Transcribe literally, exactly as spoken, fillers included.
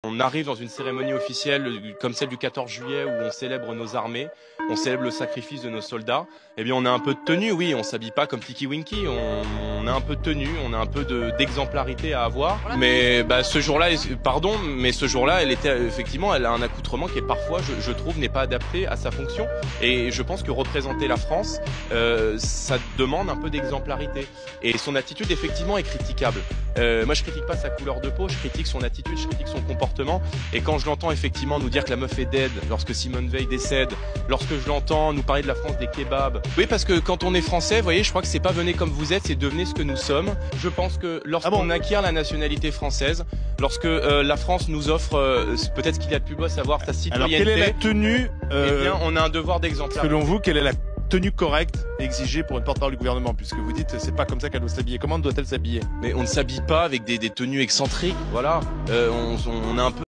On arrive dans une cérémonie officielle comme celle du quatorze juillet où on célèbre nos armées, on célèbre le sacrifice de nos soldats. Eh bien, on a un peu de tenue, oui, on s'habille pas comme Tiki Winky, on, on a un peu de tenue, on a un peu de, d'exemplarité à avoir. Mais bah, ce jour-là, pardon, mais ce jour-là, elle était effectivement, elle a un accoutrement qui est parfois, je, je trouve, n'est pas adapté à sa fonction. Et je pense que représenter la France, euh, ça demande un peu d'exemplarité. Et son attitude, effectivement, est critiquable. Euh, moi, je critique pas sa couleur de peau, je critique son attitude, je critique son comportement. Et quand je l'entends effectivement nous dire que la meuf est dead lorsque Simone Veil décède, lorsque je l'entends nous parler de la France des kebabs. Oui, parce que quand on est français, vous voyez, je crois que c'est pas venez comme vous êtes, c'est devenez ce que nous sommes. Je pense que lorsqu'on ah bon acquiert la nationalité française, lorsque euh, la France nous offre euh, peut-être ce qu'il y a de plus beau, à savoir sa citoyenneté. Alors, quelle est la tenue euh, Eh bien, on a un devoir d'exemplarité. Selon vous, quelle est la tenue correcte exigée pour une porte-parole du gouvernement, puisque vous dites c'est pas comme ça qu'elle doit s'habiller. Comment doit-elle s'habiller? Mais on ne s'habille pas avec des, des tenues excentriques, voilà. Euh, on, on a un peu